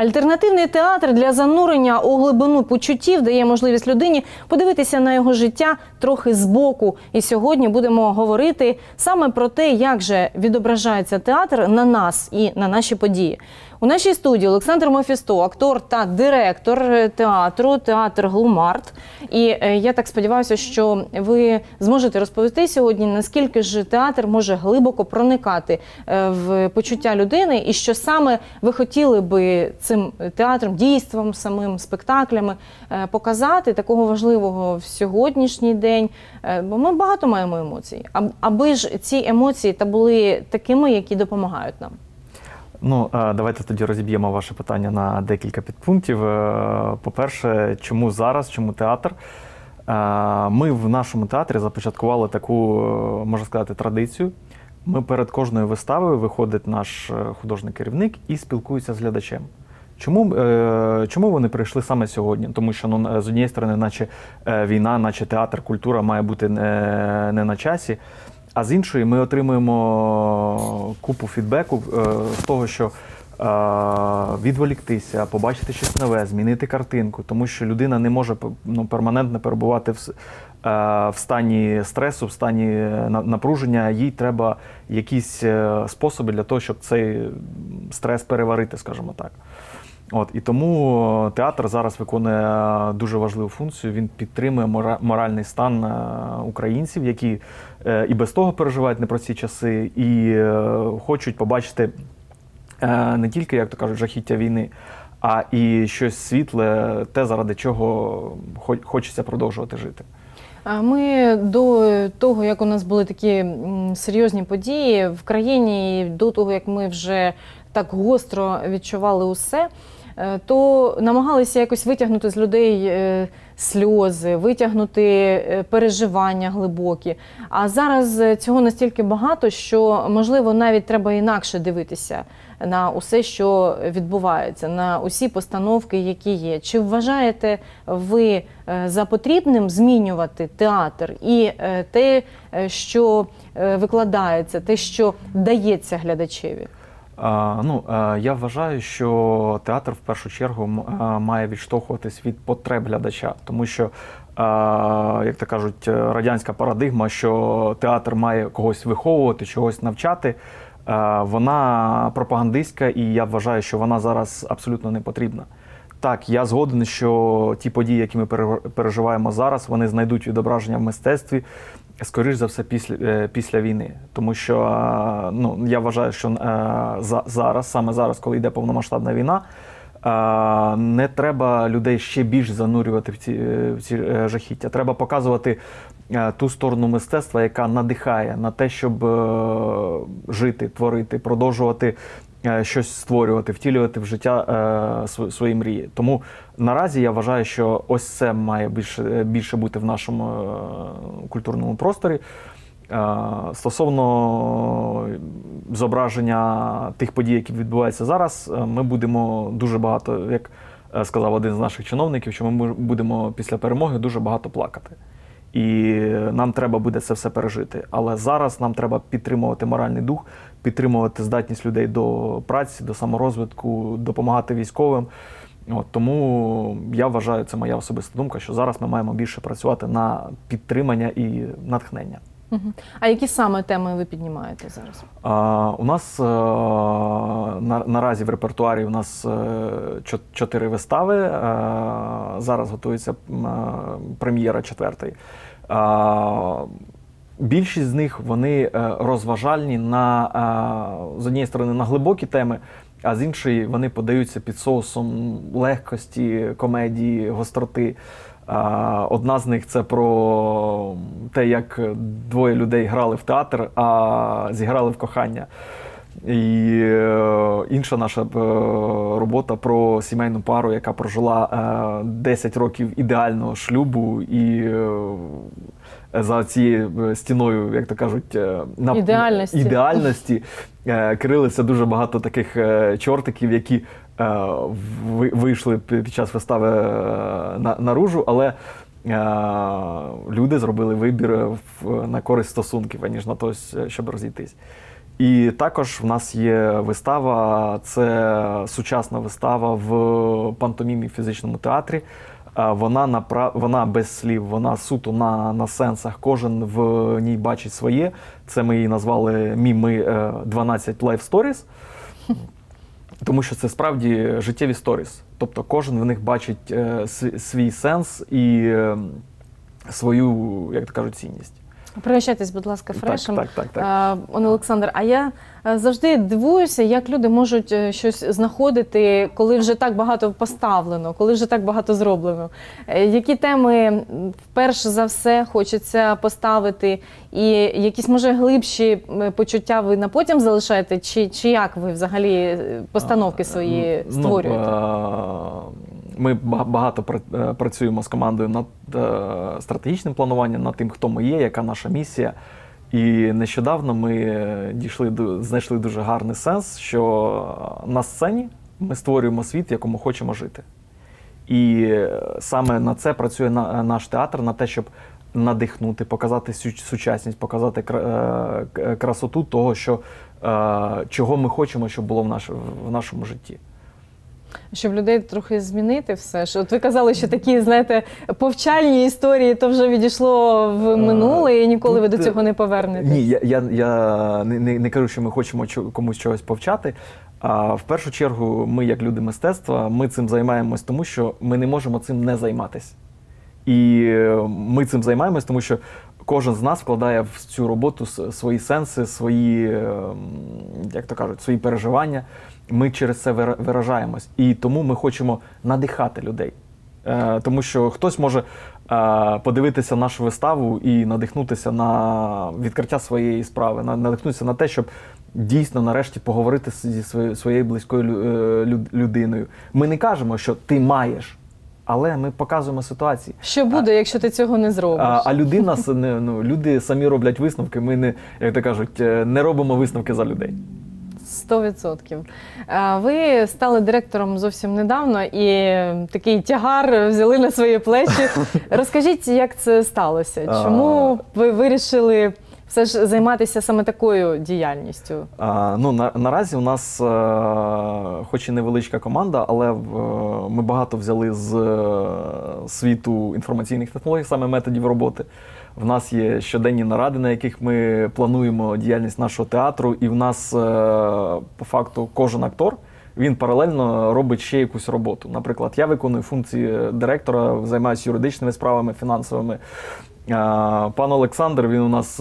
Альтернативний театр для занурення у глибину почуттів дає можливість людині подивитися на його життя трохи збоку. І сьогодні будемо говорити саме про те, як же відображається театр на нас і на наші події. У нашій студії Олександр Мефісто, актор та директор театру, театр «Глумарт». І я так сподіваюся, що ви зможете розповісти сьогодні, наскільки ж театр може глибоко проникати в почуття людини і що саме ви хотіли би цим театром, дійством, самим спектаклями показати такого важливого в сьогоднішній день. Бо ми багато маємо емоцій. Аби ж ці емоції та були такими, які допомагають нам. Ну, давайте тоді розіб'ємо ваше питання на декілька підпунктів. По-перше, чому зараз, чому театр? Ми в нашому театрі започаткували таку, можна сказати, традицію. Ми перед кожною виставою виходить наш художній керівник і спілкується з глядачем. Чому вони прийшли саме сьогодні? Тому що з однієї сторони, наче війна, наче театр, культура має бути не на часі. А з іншої ми отримуємо купу фідбеку з того, що відволіктися, побачити щось нове, змінити картинку, тому що людина не може перманентно перебувати в стані стресу, в стані напруження, їй треба якісь способи для того, щоб цей стрес переварити, скажімо так. І тому театр зараз виконує дуже важливу функцію, він підтримує моральний стан українців, які і без того переживають непрості часи, і хочуть побачити не тільки, як то кажуть, жахіття війни, а і щось світле, те, заради чого хочеться продовжувати жити. Ми до того, як у нас були такі серйозні події в країні, до того, як ми вже так гостро відчували усе, то намагалися якось витягнути з людей сльози, витягнути переживання глибокі. А зараз цього настільки багато, що, можливо, навіть треба інакше дивитися на усе, що відбувається, на усі постановки, які є. Чи вважаєте ви за потрібним змінювати театр і те, що викладається, те, що дається глядачеві? Я вважаю, що театр в першу чергу має відштовхуватись від потреб глядача, тому що, як то кажуть, радянська парадигма, що театр має когось виховувати, чогось навчати, вона пропагандистська, і я вважаю, що вона зараз абсолютно не потрібна. Так, я згоден, що ті події, які ми переживаємо зараз, вони знайдуть відображення в мистецтві, скоріш за все, після війни. Тому що, я вважаю, що саме зараз, коли йде повномасштабна війна, не треба людей ще більш занурювати в ці жахіття. Треба показувати ту сторону мистецтва, яка надихає на те, щоб жити, творити, продовжувати щось створювати, втілювати в життя свої мрії. Тому наразі я вважаю, що ось це має більше бути в нашому культурному просторі. Стосовно зображення тих подій, які відбуваються зараз, ми будемо дуже багато, як сказав один з наших чиновників, що ми будемо після перемоги дуже багато плакати. І нам треба буде це все пережити. Але зараз нам треба підтримувати моральний дух, підтримувати здатність людей до праці, до саморозвитку, допомагати військовим. Тому я вважаю, це моя особиста думка, що зараз ми маємо більше працювати на підтримання і натхнення. А які саме теми ви піднімаєте зараз? У нас наразі в репертуарі у нас 4 вистави. Зараз готується прем'єра 4-ї. Більшість з них вони розважальні з однієї сторони на глибокі теми, а з іншої вони подаються під соусом легкості, комедії, гостроти. Одна з них – це про те, як двоє людей грали в театр, а зіграли в кохання. І інша наша робота про сімейну пару, яка прожила 10 років ідеального шлюбу і за цією стіною, як то кажуть, ідеальності крилися дуже багато таких чортиків, які вийшли під час вистави наружу, але люди зробили вибір на користь стосунків, аніж на те, щоб розійтись. І також в нас є вистава, це сучасна вистава в пантомімі фізичному театрі. Вона без слів, вона суто на сенсах, кожен в ній бачить своє. Це ми її назвали «Ми 12 Life Stories», тому що це справді життєві сторіс. Тобто кожен в них бачить свій сенс і свою, як то кажуть, цінність. Пригощайтесь, будь ласка, фрешем. Так. Пане Олександр, а я завжди дивуюся, як люди можуть щось знаходити, коли вже так багато поставлено, коли вже так багато зроблено. Які теми перш за все хочеться поставити, і якісь, може, глибші почуття ви на потім залишаєте, чи як ви взагалі постановки свої створюєте? Ми багато працюємо з командою над стратегічним плануванням, над тим, хто ми є, яка наша місія. І нещодавно ми знайшли дуже гарний сенс, що на сцені ми створюємо світ, в якому хочемо жити. І саме на це працює наш театр, на те, щоб надихнути, показати сучасність, показати красоту того, чого ми хочемо, щоб було в нашому житті. Щоб людей трохи змінити все ж. От ви казали, що такі, знаєте, повчальні історії, то вже відійшло в минуле, і ніколи ви до цього не повернетесь. Ні, я не кажу, що ми хочемо комусь чогось повчати. А в першу чергу ми, як люди мистецтва, ми цим займаємось, тому що ми не можемо цим не займатися. І ми цим займаємось, тому що кожен з нас вкладає в цю роботу свої сенси, свої, як то кажуть, свої переживання. Ми через це виражаємось. І тому ми хочемо надихати людей. Тому що хтось може подивитися нашу виставу і надихнутися на відкриття своєї справи, надихнутися на те, щоб дійсно нарешті поговорити зі своєю близькою людиною. Ми не кажемо, що ти маєш, але ми показуємо ситуації. Що буде, якщо ти цього не зробиш? А люди самі роблять висновки, ми не, як то кажуть, не робимо висновки за людей. 100%. Ви стали директором зовсім недавно і такий тягар взяли на свої плечі. Розкажіть, як це сталося? Чому ви вирішили все ж займатися саме такою діяльністю? Наразі у нас, хоч і невеличка команда, але ми багато взяли з світу інформаційних технологій, саме методів роботи. В нас є щоденні наради, на яких ми плануємо діяльність нашого театру, і в нас, по факту, кожен актор, він паралельно робить ще якусь роботу. Наприклад, я виконую функції директора, займаюся юридичними справами, фінансовими. Пан Олександр, він у нас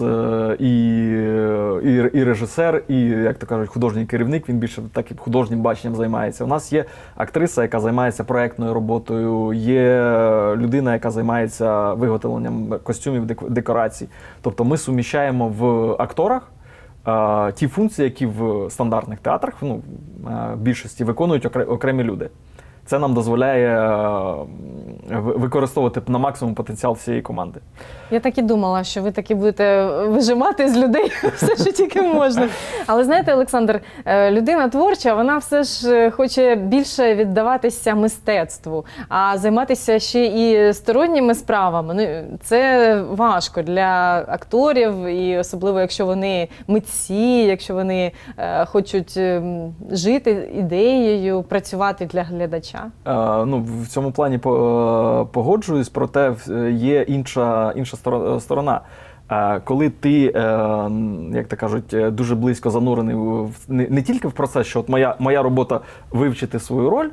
і режисер, і, як то кажуть, художній керівник, він більше таким художнім баченням займається. У нас є актриса, яка займається проектною роботою, є людина, яка займається виготовленням костюмів, декорацій. Тобто ми суміщаємо в акторах ті функції, які в стандартних театрах, в більшості виконують окремі люди. Це нам дозволяє використовувати на максимум потенціал всієї команди. Я так і думала, що ви таки будете вижимати з людей все, що тільки можна. Але знаєте, Олександр, людина творча, вона все ж хоче більше віддаватися мистецтву, а займатися ще і сторонніми справами. Це важко для акторів, і особливо, якщо вони митці, якщо вони хочуть жити ідеєю, працювати для глядача. В цьому плані погоджуюсь, проте є інша сторона. Коли ти, як то кажуть, дуже близько занурений не тільки в процес, що от моя робота вивчити свою роль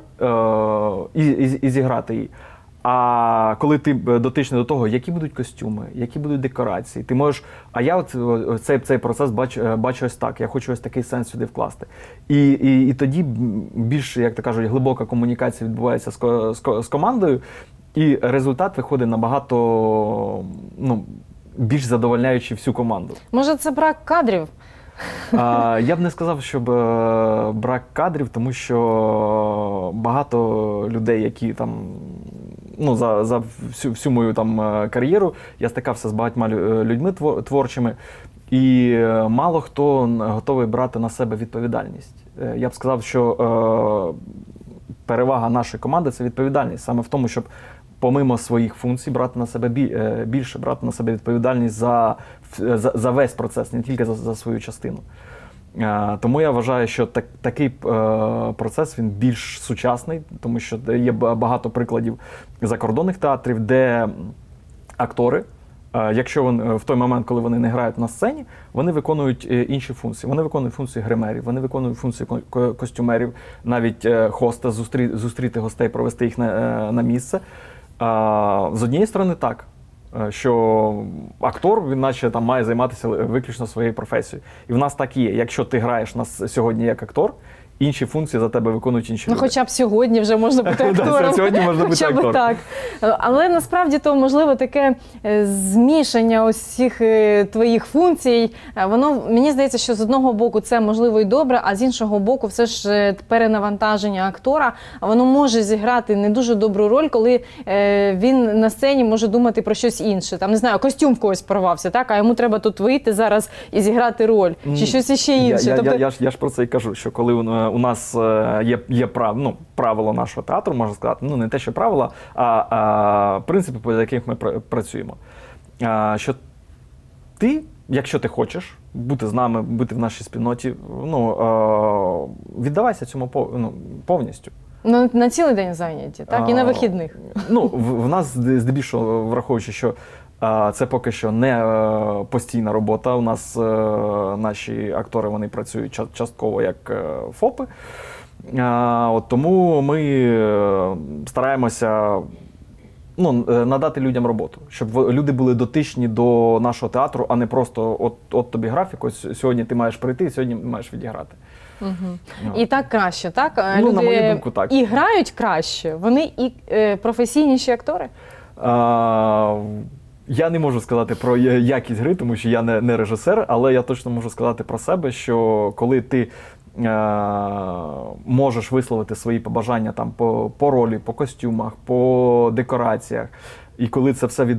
і зіграти її, а коли ти дотичний до того, які будуть костюми, які будуть декорації, ти можеш, а я цей процес бачу ось так, я хочу ось такий сенс сюди вкласти. І тоді більш, як то кажуть, глибока комунікація відбувається з командою, і результат виходить набагато більш задовольняючий всю команду. Може, це брак кадрів? Я б не сказав, що брак кадрів, тому що багато людей, які там, за всю мою там кар'єру, я стикався з багатьма людьми творчими, і мало хто готовий брати на себе відповідальність. Я б сказав, що перевага нашої команди – це відповідальність. Саме в тому, щоб помимо своїх функцій брати на себе брати на себе відповідальність за весь процес, не тільки за свою частину. Тому я вважаю, що такий процес він більш сучасний, тому що є багато прикладів закордонних театрів, де актори, якщо в той момент, коли вони не грають на сцені, вони виконують інші функції. Вони виконують функції гримерів, вони виконують функції костюмерів, навіть хоста, зустріти гостей, провести їх на місце. З однієї сторони так, що актор, він наче там має займатися виключно своєю професією. І в нас так є. Якщо ти граєш сьогодні як актор, інші функції за тебе виконують інші люди. Хоча б сьогодні вже можна бути актором. Сьогодні можна бути актором. Так. Але насправді то, можливо, таке змішання усіх твоїх функцій, воно, мені здається, що з одного боку це можливо і добре, а з іншого боку все ж перенавантаження актора, воно може зіграти не дуже добру роль, коли він на сцені може думати про щось інше. Там, не знаю, костюм в когось порвався, так? А йому треба тут вийти зараз і зіграти роль, чи щось іще інше. Я ж про це і кажу, що коли у нас є правило нашого театру, можна сказати, не те, що правила, а принципи, по яких ми працюємо. Що ти, якщо ти хочеш бути з нами, бути в нашій спільноті, віддавайся цьому повністю. На цілий день зайняті, так? І на вихідних. В нас здебільшого, враховуючи, що це поки що не постійна робота. У нас наші актори, вони працюють частково як ФОПи. Тому ми стараємося надати людям роботу, щоб люди були дотичні до нашого театру, а не просто от тобі графік, ось сьогодні ти маєш прийти, сьогодні маєш відіграти. І так краще, так? Люди, на мою думку, так. І грають краще, вони і професійніші актори? Я не можу сказати про якість гри, тому що я не режисер, але я точно можу сказати про себе, що коли ти можеш висловити свої побажання там, по ролі, по костюмах, по декораціях, і коли це все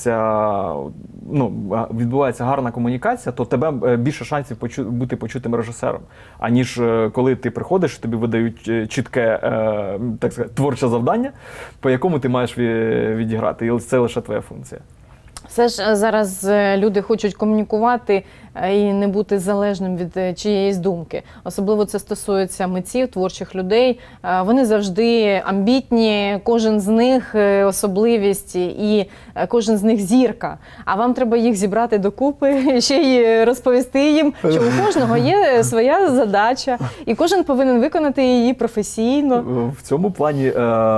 відбувається гарна комунікація, то тебе більше шансів бути почутим режисером, аніж коли ти приходиш, тобі видають чітке, так сказати, творче завдання, по якому ти маєш відіграти, і це лише твоя функція. Все ж зараз люди хочуть комунікувати і не бути залежним від чиєїсь думки. Особливо це стосується митців, творчих людей. Вони завжди амбітні, кожен з них особливість і кожен з них зірка. А вам треба їх зібрати докупи, ще й розповісти їм, що у кожного є своя задача, і кожен повинен виконати її професійно. В цьому плані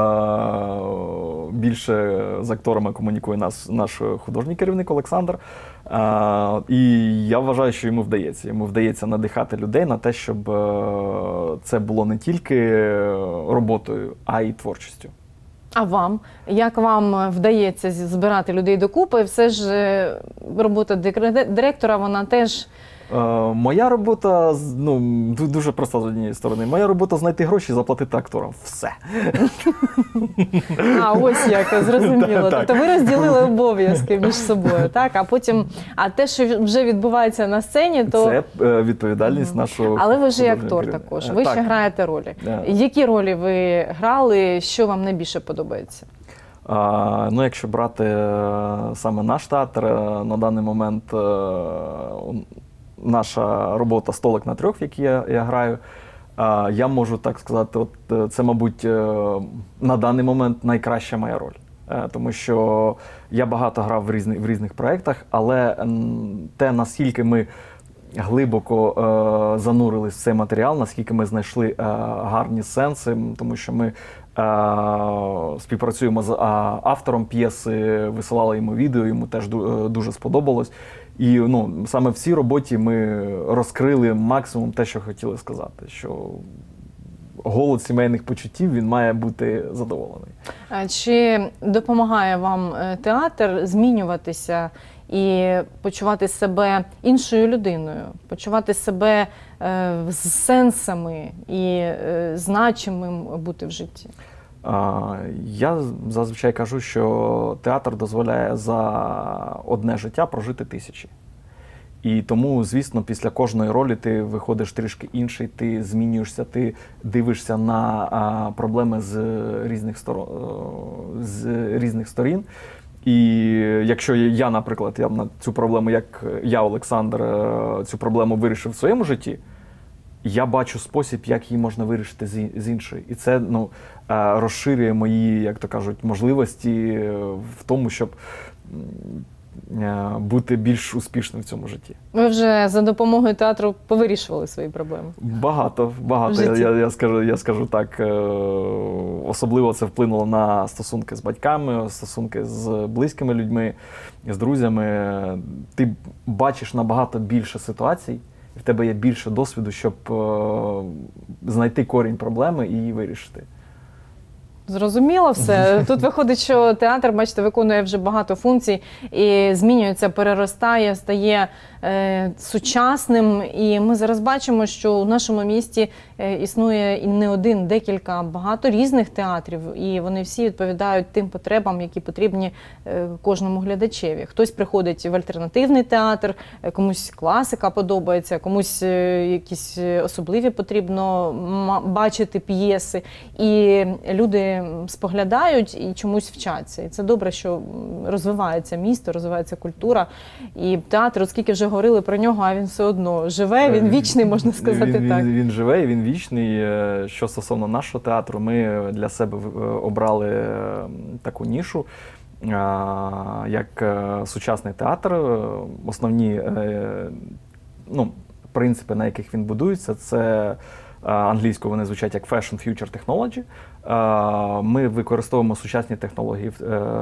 більше з акторами комунікує наш художній керівник Олександр. І я вважаю, що йому вдається. Йому вдається надихати людей на те, щоб це було не тільки роботою, а й творчістю. А вам? Як вам вдається збирати людей докупи? Все ж робота директора, вона теж... Моя робота, дуже проста з однієї сторони. Моя робота – знайти гроші і заплатити акторам. Все. Ось як, зрозуміло. Тобто ви розділили обов'язки між собою, так? А потім, те, що вже відбувається на сцені, то... Це відповідальність нашого... Але ви ж і актор також, ви ще граєте ролі. Які ролі ви грали, що вам найбільше подобається? Якщо брати саме наш театр, на даний момент наша робота «Столик на трьох», в якій я граю, я можу так сказати, це, мабуть, на даний момент найкраща моя роль. Тому що я багато грав в різних проєктах, але те, наскільки ми глибоко занурились в цей матеріал, наскільки ми знайшли гарні сенси, тому що ми співпрацюємо з автором п'єси, висилали йому відео, йому теж дуже сподобалось. І саме в цій роботі ми розкрили максимум те, що хотіли сказати, що голод сімейних почуттів, він має бути задоволений. Чи допомагає вам театр змінюватися і почувати себе іншою людиною, почувати себе з сенсами і значимим бути в житті? Я зазвичай кажу, що театр дозволяє за одне життя прожити тисячі. І тому, звісно, після кожної ролі ти виходиш трішки інший, ти змінюєшся, ти дивишся на проблеми з різних сторін. І якщо наприклад, я на цю проблему, як я, Олександр, цю проблему вирішив в своєму житті, я бачу спосіб, як її можна вирішити з іншої. І це розширює мої, як то кажуть, можливості в тому, щоб бути більш успішним в цьому житті. Ви вже за допомогою театру повирішували свої проблеми? Багато. Я скажу так. Особливо це вплинуло на стосунки з батьками, стосунки з близькими людьми, з друзями. Ти бачиш набагато більше ситуацій, і в тебе є більше досвіду, щоб знайти корінь проблеми і її вирішити. Зрозуміло все. Тут виходить, що театр, бачите, виконує вже багато функцій і змінюється, переростає, стає сучасним. І ми зараз бачимо, що у нашому місті існує і не один, декілька, багато різних театрів. І вони всі відповідають тим потребам, які потрібні кожному глядачеві. Хтось приходить в альтернативний театр, комусь класика подобається, комусь якісь особливі потрібно бачити п'єси. І люди споглядають і чомусь вчаться. І це добре, що розвивається місто, розвивається культура. І театр, оскільки вже говорили про нього, а він все одно живе, він вічний, можна сказати так. Він живе і він вічний. Що стосовно нашого театру, ми для себе обрали таку нішу, як сучасний театр. Основні принципи, на яких він будується, це англійською вони звучать як Fashion Future Technology. Ми використовуємо сучасні технології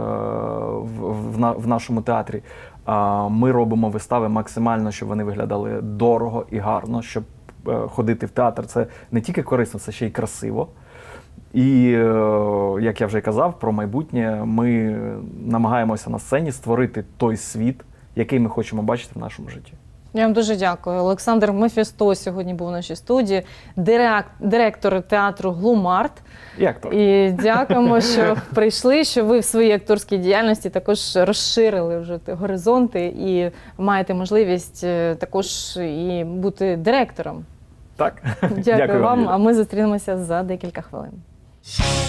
в нашому театрі. Ми робимо вистави максимально, щоб вони виглядали дорого і гарно, щоб ходити в театр. Це не тільки корисно, це ще й красиво. І, як я вже казав, про майбутнє ми намагаємося на сцені створити той світ, який ми хочемо бачити в нашому житті. Я вам дуже дякую. Олександр Мефісто сьогодні був у нашій студії, директор театру «Глумарт». І дякуємо, що прийшли, що ви в своїй акторській діяльності також розширили вже горизонти і маєте можливість також і бути директором. Так. Дякую вам, а ми зустрінемося за декілька хвилин.